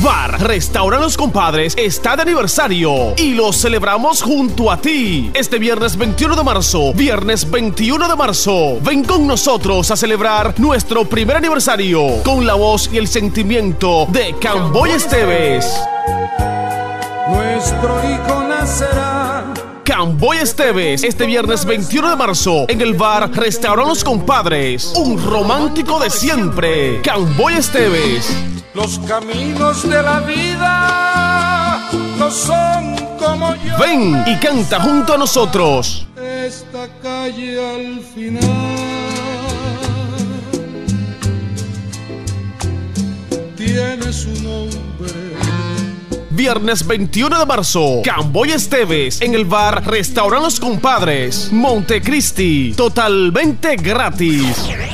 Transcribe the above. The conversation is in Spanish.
Bar Restaurant Los Compadres está de aniversario y lo celebramos junto a ti. Este viernes 21 de marzo, ven con nosotros a celebrar nuestro primer aniversario con la voz y el sentimiento de Camboy Esteves. Nuestro hijo nacerá. Camboy Esteves, este viernes 21 de marzo, en el Bar Restaurant Los Compadres. Un romántico de siempre, Camboy Esteves. Los caminos de la vida no son como yo. Ven y canta junto a nosotros. Esta calle al final tiene su nombre. Viernes 21 de marzo, Camboy Esteves en el Bar Restaurant Los Compadres, Montecristi, totalmente gratis.